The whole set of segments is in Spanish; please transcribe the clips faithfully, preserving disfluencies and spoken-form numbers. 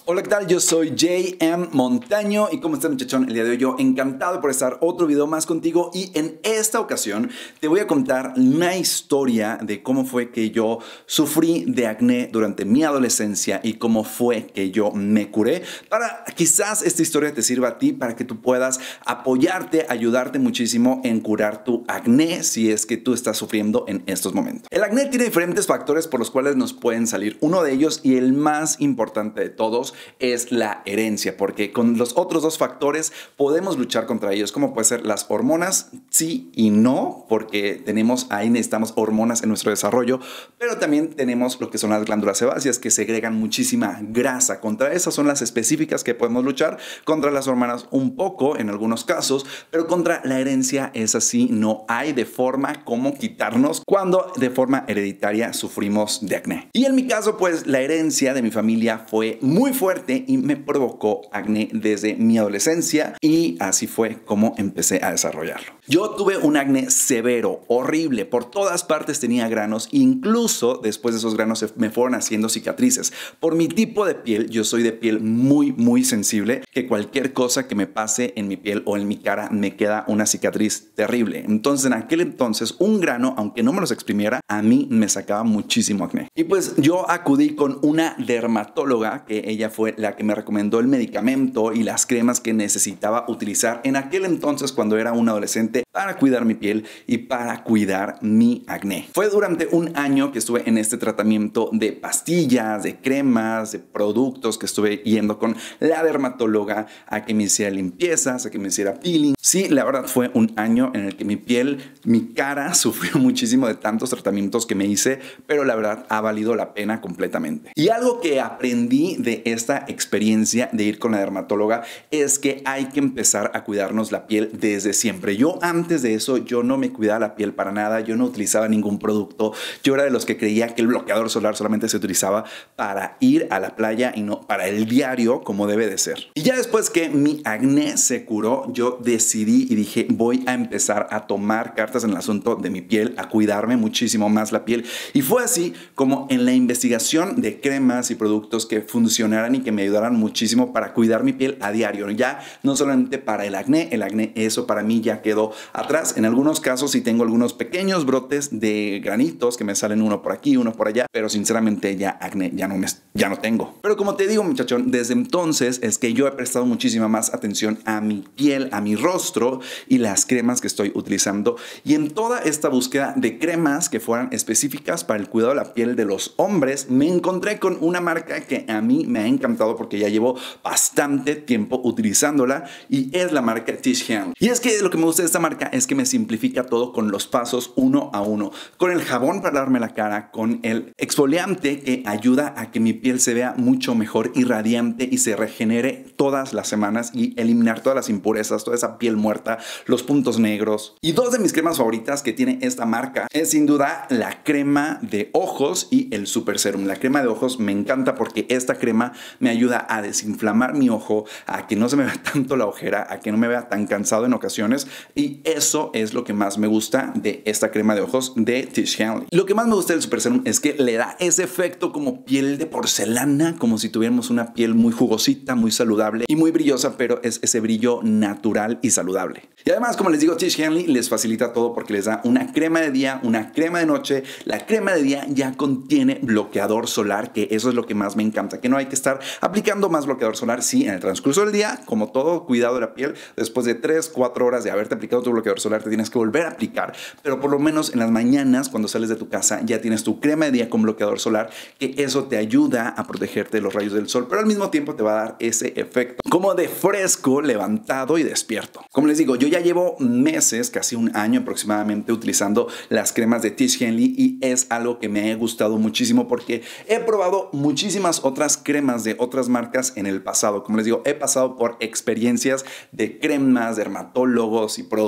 Hola, ¿qué tal? Yo soy J M Montaño y ¿cómo estás, muchachón? El día de hoy yo encantado por estar otro video más contigo y en esta ocasión te voy a contar una historia de cómo fue que yo sufrí de acné durante mi adolescencia y cómo fue que yo me curé, para quizás esta historia te sirva a ti para que tú puedas apoyarte, ayudarte muchísimo en curar tu acné si es que tú estás sufriendo en estos momentos. El acné tiene diferentes factores por los cuales nos pueden salir. Uno de ellos y el más importante de todos es la herencia, porque con los otros dos factores podemos luchar contra ellos, como puede ser las hormonas, sí y no, porque tenemos ahí necesitamos hormonas en nuestro desarrollo, pero también tenemos lo que son las glándulas sebáceas que segregan muchísima grasa. Contra esas son las específicas que podemos luchar, contra las hormonas un poco en algunos casos, pero contra la herencia es así, no hay de forma como quitarnos cuando de forma hereditaria sufrimos de acné. Y en mi caso, pues la herencia de mi familia fue muy fuerte y me provocó acné desde mi adolescencia y así fue como empecé a desarrollarlo. Yo tuve un acné severo, horrible, por todas partes tenía granos, incluso después de esos granos me fueron haciendo cicatrices. Por mi tipo de piel, yo soy de piel muy muy sensible, que cualquier cosa que me pase en mi piel o en mi cara me queda una cicatriz terrible. Entonces en aquel entonces un grano, aunque no me los exprimiera, a mí me sacaba muchísimo acné. Y pues yo acudí con una dermatóloga, que ella fue la que me recomendó el medicamento y las cremas que necesitaba utilizar en aquel entonces cuando era un adolescente para cuidar mi piel y para cuidar mi acné. Fue durante un año que estuve en este tratamiento de pastillas, de cremas, de productos, que estuve yendo con la dermatóloga a que me hiciera limpiezas, a que me hiciera peeling. Sí, la verdad fue un año en el que mi piel, mi cara sufrió muchísimo de tantos tratamientos que me hice, pero la verdad ha valido la pena completamente. Y algo que aprendí de esta experiencia de ir con la dermatóloga es que hay que empezar a cuidarnos la piel desde siempre. Yo antes de eso, yo no me cuidaba la piel para nada, yo no utilizaba ningún producto, yo era de los que creía que el bloqueador solar solamente se utilizaba para ir a la playa y no para el diario como debe de ser. Y ya después que mi acné se curó, yo decidí y dije, voy a empezar a tomar cartas en el asunto de mi piel, a cuidarme muchísimo más la piel. Y fue así como en la investigación de cremas y productos que funcionaran y que me ayudaran muchísimo para cuidar mi piel a diario. Ya no solamente para el acné, el acné eso para mí ya quedó atrás. En algunos casos sí tengo algunos pequeños brotes de granitos que me salen uno por aquí, uno por allá, pero sinceramente ya acné ya no, me, ya no tengo. Pero como te digo, muchachón, desde entonces es que yo he prestado muchísima más atención a mi piel, a mi rostro y las cremas que estoy utilizando. Y en toda esta búsqueda de cremas que fueran específicas para el cuidado de la piel de los hombres, me encontré con una marca que a mí me ha encantado porque ya llevo bastante tiempo utilizándola y es la marca Tish Henley. Y es que lo que me gusta de esta marca es que me simplifica todo con los pasos uno a uno, con el jabón para lavarme la cara, con el exfoliante que ayuda a que mi piel se vea mucho mejor y radiante y se regenere todas las semanas y eliminar todas las impurezas, toda esa piel muerta, los puntos negros. Y dos de mis cremas favoritas que tiene esta marca es sin duda la crema de ojos y el Super Serum. La crema de ojos me encanta porque esta crema me ayuda a desinflamar mi ojo, a que no se me vea tanto la ojera, a que no me vea tan cansado en ocasiones, y eso es lo que más me gusta de esta crema de ojos de Tish Henley. Lo que más me gusta del Super Serum es que le da ese efecto como piel de porcelana, como si tuviéramos una piel muy jugosita, muy saludable y muy brillosa, pero es ese brillo natural y saludable. Y además, como les digo, Tish Henley les facilita todo porque les da una crema de día, una crema de noche. La crema de día ya contiene bloqueador solar, que eso es lo que más me encanta, que no hay que estar aplicando más bloqueador solar. Sí, en el transcurso del día, como todo cuidado de la piel, después de tres, cuatro horas de haberte aplicado tu bloqueador solar, te tienes que volver a aplicar, pero por lo menos en las mañanas, cuando sales de tu casa, ya tienes tu crema de día con bloqueador solar, que eso te ayuda a protegerte de los rayos del sol, pero al mismo tiempo te va a dar ese efecto como de fresco, levantado y despierto. Como les digo, yo ya llevo meses, casi un año aproximadamente, utilizando las cremas de Tish Henley y es algo que me ha gustado muchísimo porque he probado muchísimas otras cremas de otras marcas en el pasado. Como les digo, he pasado por experiencias de cremas, dermatólogos y productos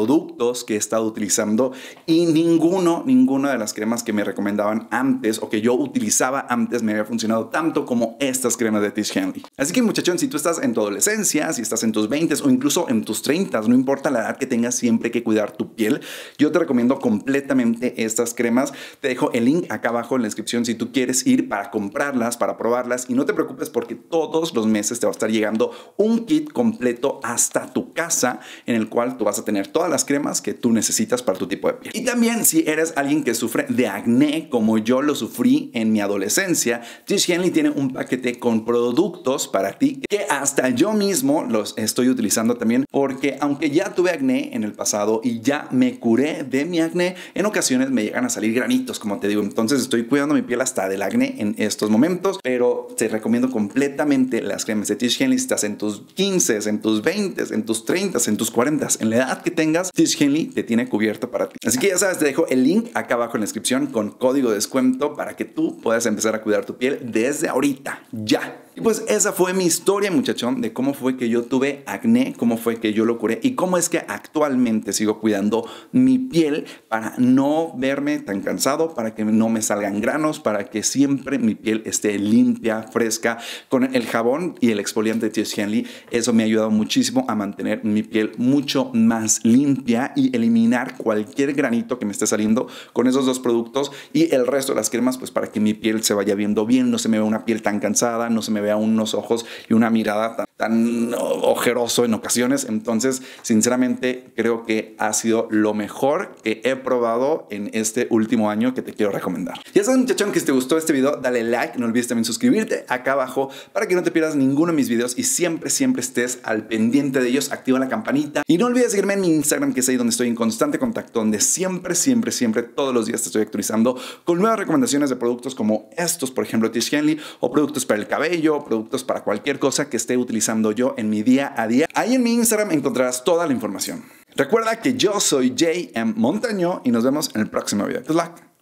productos que he estado utilizando y ninguno, ninguna de las cremas que me recomendaban antes o que yo utilizaba antes me había funcionado tanto como estas cremas de Tish Henley. Así que, muchachón, si tú estás en tu adolescencia, si estás en tus veintes o incluso en tus treintas, no importa la edad que tengas, siempre hay que cuidar tu piel. Yo te recomiendo completamente estas cremas. Te dejo el link acá abajo en la descripción si tú quieres ir para comprarlas, para probarlas, y no te preocupes porque todos los meses te va a estar llegando un kit completo hasta tu casa en el cual tú vas a tener todas las cremas que tú necesitas para tu tipo de piel. Y también si eres alguien que sufre de acné como yo lo sufrí en mi adolescencia, Tish Henley tiene un paquete con productos para ti que hasta yo mismo los estoy utilizando también, porque aunque ya tuve acné en el pasado y ya me curé de mi acné, en ocasiones me llegan a salir granitos, como te digo. Entonces estoy cuidando mi piel hasta del acné en estos momentos, pero te recomiendo completamente las cremas de Tish Henley. Si estás en tus quince, en tus veinte, en tus treinta, en tus cuarenta, en la edad que tengas, Tish Henley te tiene cubierto para ti. Así que ya sabes, te dejo el link acá abajo en la descripción con código de descuento para que tú puedas empezar a cuidar tu piel desde ahorita, ya. Y pues esa fue mi historia, muchachón, de cómo fue que yo tuve acné, cómo fue que yo lo curé y cómo es que actualmente sigo cuidando mi piel para no verme tan cansado, para que no me salgan granos, para que siempre mi piel esté limpia, fresca. Con el jabón y el exfoliante de Tish Henley, eso me ha ayudado muchísimo a mantener mi piel mucho más limpia y eliminar cualquier granito que me esté saliendo con esos dos productos, y el resto de las cremas pues para que mi piel se vaya viendo bien, no se me vea una piel tan cansada, no se me vea unos ojos y una mirada tan, tan ojeroso en ocasiones. Entonces, sinceramente, creo que ha sido lo mejor que he probado en este último año que te quiero recomendar. Ya sabes, muchachón, que si te gustó este video, dale like, no olvides también suscribirte acá abajo para que no te pierdas ninguno de mis videos y siempre, siempre estés al pendiente de ellos. Activa la campanita y no olvides seguirme en mi Instagram, que es ahí donde estoy en constante contacto, donde siempre, siempre, siempre, todos los días te estoy actualizando con nuevas recomendaciones de productos como estos, por ejemplo, Tish Henley, o productos para el cabello, productos para cualquier cosa que esté utilizando yo en mi día a día. Ahí en mi Instagram encontrarás toda la información. Recuerda que yo soy J M Montaño y nos vemos en el próximo video. Good luck.